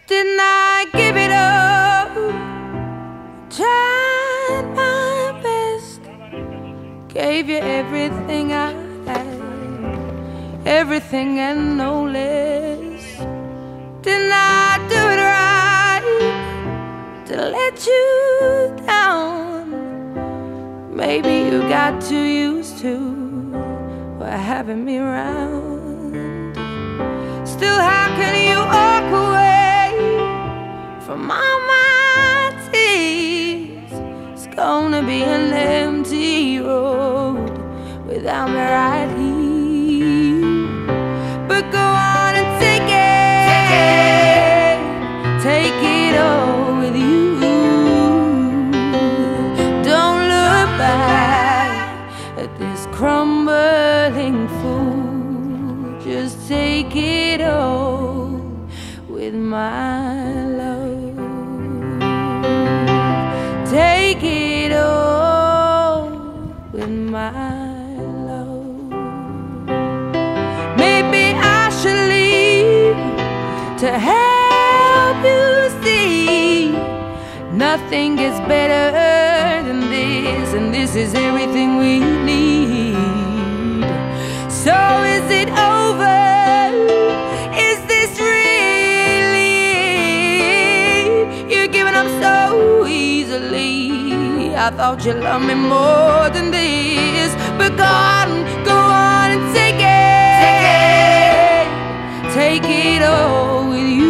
Didn't I give it up? Tried my best, gave you everything I had, everything and no less. Didn't I do it right to let you down? Maybe you got too used to having me around. Still, how can you walk away from all my tears? It's gonna be an empty road without me right here. But go on and take it all with you. Don't look back at this crumbling fool. Just take it all with my love. Take it all with my love. Maybe I should leave to help you see nothing gets better than this, and this is everything we need. So is it over? Is this really it? You're giving up so easily. I thought you loved me more than this. But go on and take it all with you.